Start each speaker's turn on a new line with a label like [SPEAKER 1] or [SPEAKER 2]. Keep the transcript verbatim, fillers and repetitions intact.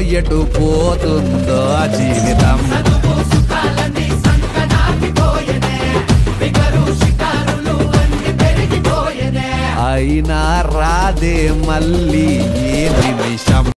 [SPEAKER 1] ఎటు పోతుందో జీవితం. అయినా రాదే మళ్ళీ ఏ నిమిషం.